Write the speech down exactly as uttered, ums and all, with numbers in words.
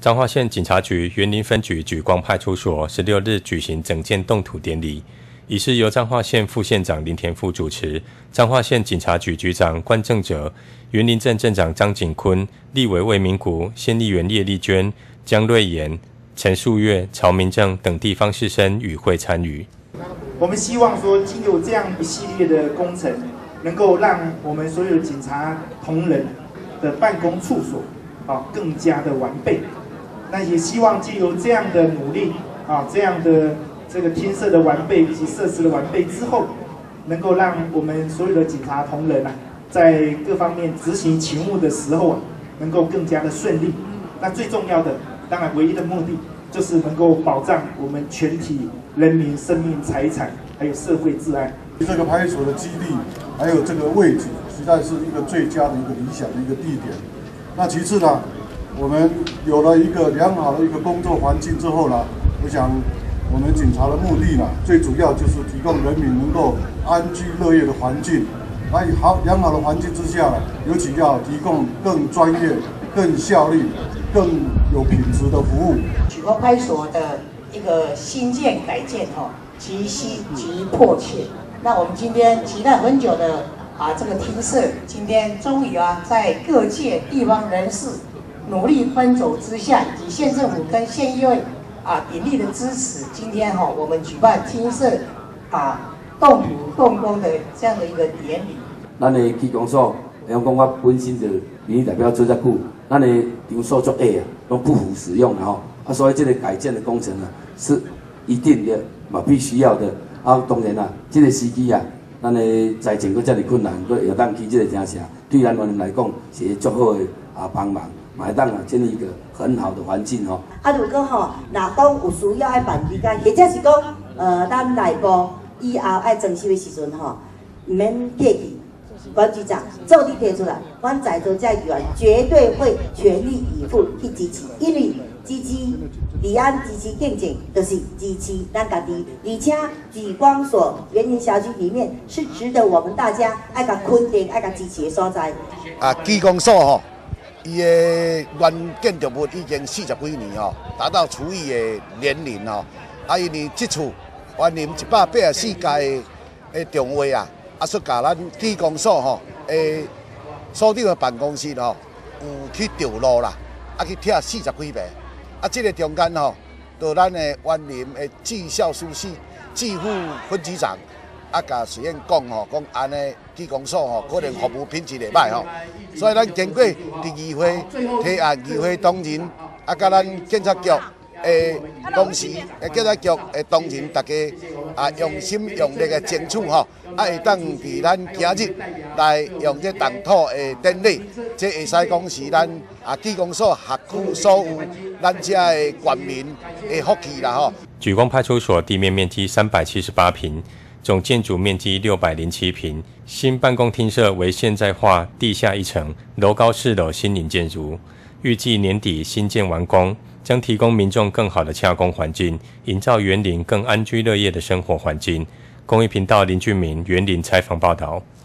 彰化县警察局员林分局莒光派出所十六日举行整建动土典礼，仪式由彰化县副县长林田富主持，彰化县警察局局长关正哲、员林镇镇长张景坤、立委魏明谷、县议员叶丽娟、江瑞妍、陈树月、曹明正等地方士绅与会参与。 我们希望说，经由这样一系列的工程，能够让我们所有警察同仁的办公处所啊更加的完备。那也希望借由这样的努力啊，这样的这个厅舍的完备以及设施的完备之后，能够让我们所有的警察同仁啊，在各方面执行勤务的时候啊，能够更加的顺利。那最重要的，当然唯一的目的就是能够保障我们全体人民生命、财产还有社会治安。 这个派出所的基地还有这个位置，实在是一个最佳的一个理想的一个地点。那其次呢，我们有了一个良好的一个工作环境之后呢，我想我们警察的目的呢，最主要就是提供人民能够安居乐业的环境。那好良好的环境之下呢，尤其要提供更专业、更效率、更有品质的服务。 莒光派出所的一个新建改建哈，极需极迫切。那我们今天期待很久的啊这个厅舍，今天终于啊在各界地方人士努力奔走之下，以及县政府跟县议会啊鼎力的支持，今天哈、哦、我们举办厅舍啊动土动工的这样的一个典礼。 咱的区公所，像讲我本身就民意代表做遮久，咱的场所足矮啊，拢不符使用然后啊，所以这个改建的工程呢是一定的嘛必须要的。啊，当然啦，这个时机啊，咱的财政搁遮尔困难，搁会当起这个城市，对咱人来讲是足好的啊帮忙。买当啊，建立一个很好的环境吼。 啊，如果吼，若讲有需要爱办期间，或者是讲，呃，咱内部以后爱装修的时阵吼，唔免客气，关局长做你提出来，阮在座这议员绝对会全力以赴去支持，因为支持治安、支持竞争，就是支持咱家己，而且莒光所园林辖区里面是值得我们大家爱甲肯定、爱甲支持的所在。 啊，莒光所吼。伊的原建筑物已经四十几年吼，达到厨艺的年龄吼。啊，因为这处园林一百八十四届的重会啊，啊，说甲咱莒光所吼，诶，所长的办公室吼，有去调路啦，啊，去拆四十几遍。啊，这个中间吼，到咱的园林的技校书记、技副分局长。啊，甲随便讲吼，讲安尼莒光所吼，可能服务品质袂歹吼，所以咱经过第二回提案，二回同仁，啊，甲咱检察局诶同时，诶检察局诶同仁，大家啊用心用力嘅争取吼，啊会当伫咱今日来用这动土诶典礼，这会使讲是咱啊莒光所辖区所有咱遮诶县民诶福气啦吼。 莒光派出所地面面积三百七十八坪。总建筑面积六百零七坪，新办公厅舍为现代化地下一层、楼高四楼新营建筑，预计年底新建完工，将提供民众更好的洽公环境，营造园林更安居乐业的生活环境。公益频道林俊明园林采访报道。